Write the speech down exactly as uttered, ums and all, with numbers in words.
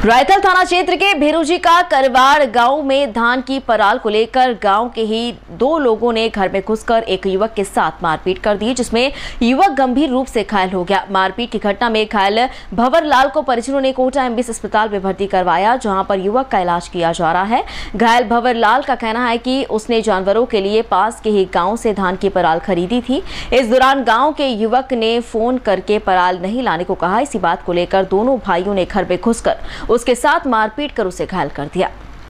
रायतल थाना क्षेत्र के भेरुजी का करवाड़ गांव में धान की पराल को लेकर गांव के ही दो लोगों ने घर में घुसकर एक युवक के साथ मारपीट कर दी, जिसमें युवक गंभीर रूप से घायल हो गया। मारपीट की घटना में घायल भंवर लाल को परिजनों ने कोटा एमबीएस अस्पताल में भर्ती करवाया, जहां पर युवक का इलाज किया जा रहा है। घायल भंवर लाल का कहना है कि उसने जानवरों के लिए पास के ही गाँव से धान की पराल खरीदी थी। इस दौरान गाँव के युवक ने फोन करके पराल नहीं लाने को कहा। इसी बात को लेकर दोनों भाइयों ने घर में घुसकर उसके साथ मारपीट कर उसे घायल कर दिया।